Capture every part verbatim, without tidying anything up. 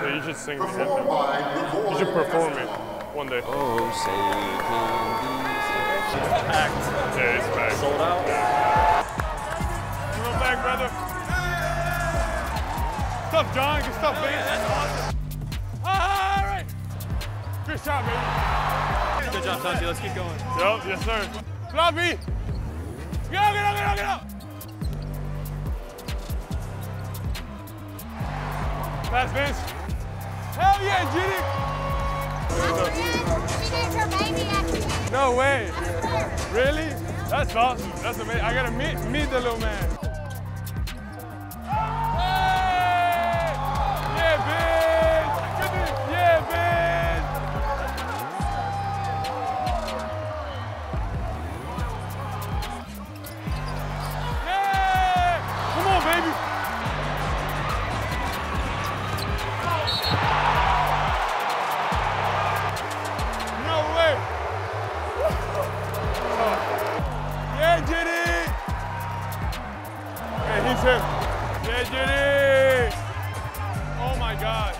Honestly, you should sing the anthem. You should perform it one day. Oh, say can It's packed. Yeah, it's packed. Sold out? Yeah. Come back, brother. Stuff, John. Good stuff, baby. That's awesome. All right. Good shot, baby. Good job, Santi. Let's keep going. Yup, yes, sir. Floppy. Get out, get out, get out, get out. Pass, Vince. Hell yeah, Judy. No way. Really? That's awesome. That's amazing. I gotta meet meet the little man. Hey! Yeah, Vince. Yeah, Vince. Yeah! Come on, baby. Yeah, Judy! Hey, he's him. Yeah, Judy! Oh my God.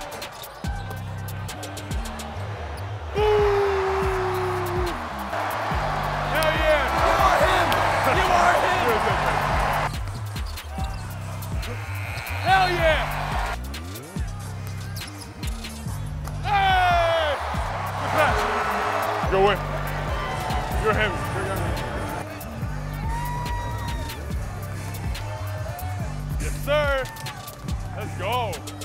Ooh. Hell yeah! You are him! You are him! Hell yeah! Hey! Good pass. Go in. You're him. You're him. Yes, sir. Let's go.